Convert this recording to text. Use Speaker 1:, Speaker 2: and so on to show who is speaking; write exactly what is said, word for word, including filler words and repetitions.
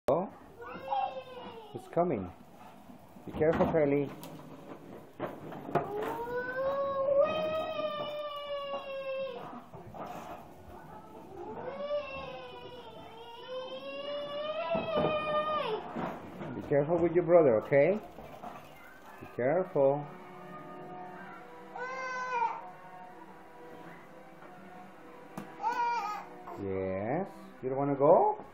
Speaker 1: Oh, it's coming. Be careful, Kylie. Be careful with your brother, okay? Be careful. Yes. You don't want to go?